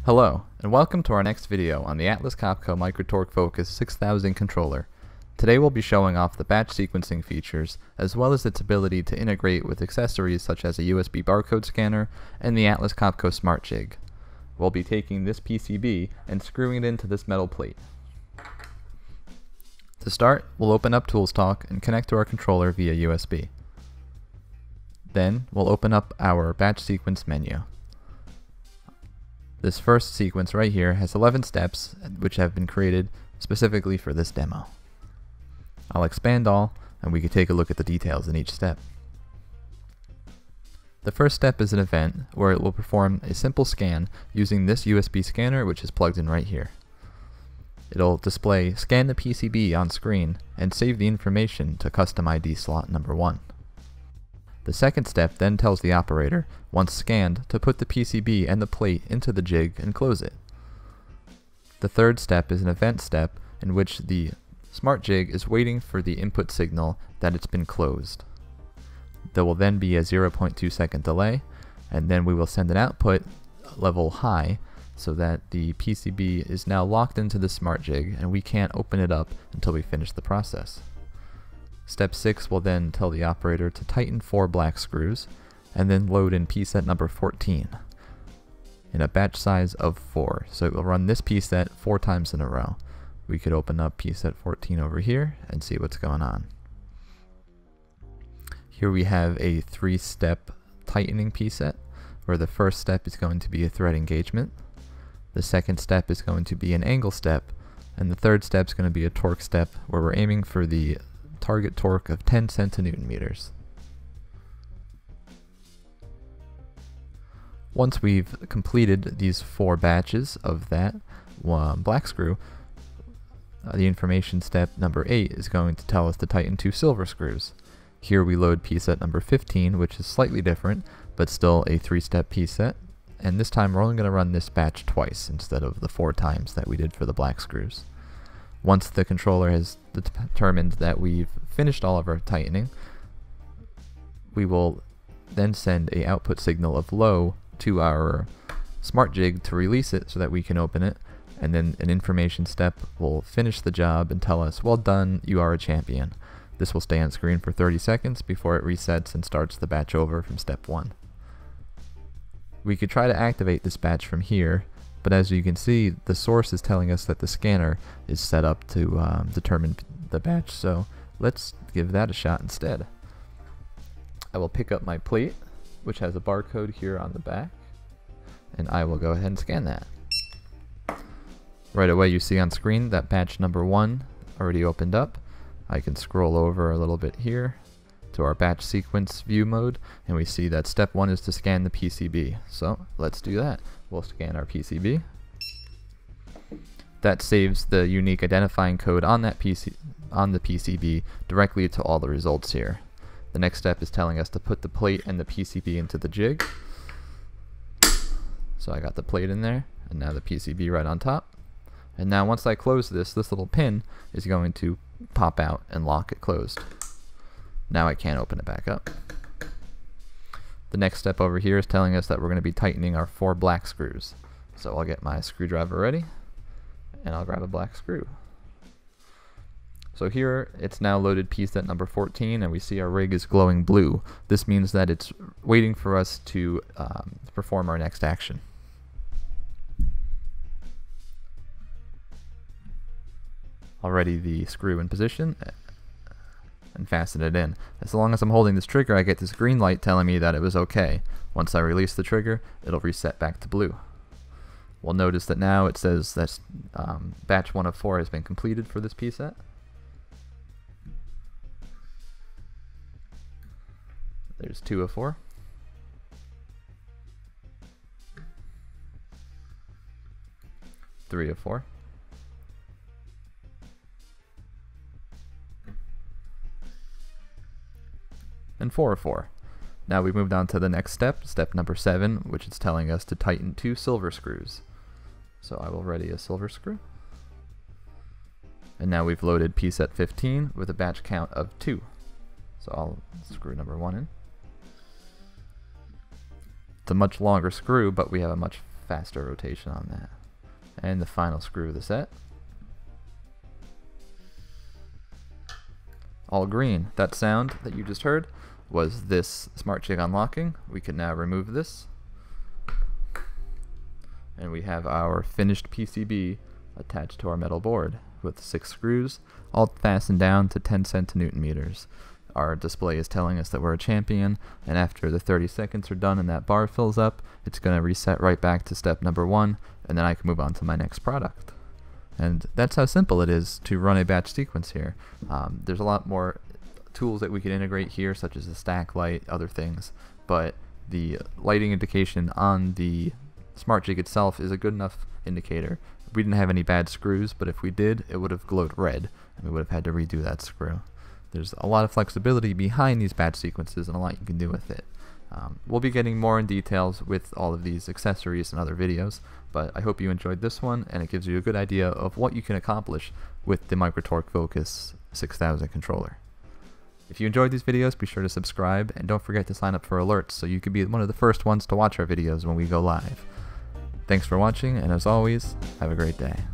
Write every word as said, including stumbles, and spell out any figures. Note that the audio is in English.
Hello, and welcome to our next video on the Atlas Copco Microtorque Focus six thousand controller. Today we'll be showing off the batch sequencing features, as well as its ability to integrate with accessories such as a U S B barcode scanner and the Atlas Copco Smart Jig. We'll be taking this P C B and screwing it into this metal plate. To start, we'll open up Tools Talk and connect to our controller via U S B. Then, we'll open up our batch sequence menu. This first sequence right here has eleven steps which have been created specifically for this demo. I'll expand all and we can take a look at the details in each step. The first step is an event where it will perform a simple scan using this U S B scanner which is plugged in right here. It'll display scan the P C B on screen and save the information to custom I D slot number one. The second step then tells the operator, once scanned, to put the P C B and the plate into the jig and close it. The third step is an event step in which the Smart Jig is waiting for the input signal that it's been closed. There will then be a zero point two second delay, and then we will send an output level high so that the P C B is now locked into the Smart Jig and we can't open it up until we finish the process. Step six will then tell the operator to tighten four black screws and then load in P set number fourteen in a batch size of four. So it will run this P set four times in a row. We could open up P set fourteen over here and see what's going on. Here we have a three-step tightening P set where the first step is going to be a thread engagement, the second step is going to be an angle step, and the third step is going to be a torque step where we're aiming for the target torque of ten centinewton meters. Once we've completed these four batches of that um, black screw, uh, the information step number eight is going to tell us to tighten two silver screws. Here we load P set number fifteen, which is slightly different, but still a three-step P set, and this time we're only going to run this batch twice instead of the four times that we did for the black screws. Once the controller has determined that we've finished all of our tightening, we will then send a output signal of low to our Smart Jig to release it so that we can open it, and then an information step will finish the job and tell us, well done, you are a champion. This will stay on screen for thirty seconds before it resets and starts the batch over from step one. We could try to activate this batch from here, but as you can see, the source is telling us that the scanner is set up to um, determine the batch, so let's give that a shot instead. I will pick up my plate, which has a barcode here on the back, and I will go ahead and scan that. Right away you see on screen that batch number one already opened up. I can scroll over a little bit here to our batch sequence view mode, and we see that step one is to scan the P C B. So let's do that. We'll scan our P C B. That saves the unique identifying code on that P C on the P C B directly to all the results here. The next step is telling us to put the plate and the P C B into the jig. So I got the plate in there, and now the P C B right on top. And now once I close this, this little pin is going to pop out and lock it closed. Now I can't open it back up. The next step over here is telling us that we're going to be tightening our four black screws. So I'll get my screwdriver ready, and I'll grab a black screw. So here it's now loaded P set number fourteen, and we see our rig is glowing blue. This means that it's waiting for us to um, perform our next action. Already the screw in position, and fasten it in. As long as I'm holding this trigger, I get this green light telling me that it was okay. Once I release the trigger, it'll reset back to blue. We'll notice that now it says that um, batch one of four has been completed for this P set. There's two of four. Three of four. And four of four. Now we've moved on to the next step, step number seven, which is telling us to tighten two silver screws. So I will ready a silver screw. And now we've loaded P set fifteen with a batch count of two. So I'll screw number one in. It's a much longer screw, but we have a much faster rotation on that. And the final screw of the set. All green. That sound that you just heard was this smart jig unlocking. We can now remove this. And we have our finished P C B attached to our metal board with six screws, all fastened down to ten centinewton meters. Our display is telling us that we're a champion, and after the thirty seconds are done and that bar fills up, it's going to reset right back to step number one, and then I can move on to my next product. And that's how simple it is to run a batch sequence here. Um, there's a lot more tools that we can integrate here, such as the stack light, other things, but the lighting indication on the smart jig itself is a good enough indicator. We didn't have any bad screws, but if we did, it would have glowed red, and we would have had to redo that screw. There's a lot of flexibility behind these batch sequences and a lot you can do with it. Um, we'll be getting more in details with all of these accessories and other videos, but I hope you enjoyed this one, and it gives you a good idea of what you can accomplish with the Microtorque Focus six thousand controller. If you enjoyed these videos, be sure to subscribe, and don't forget to sign up for alerts so you can be one of the first ones to watch our videos when we go live. Thanks for watching, and as always, have a great day.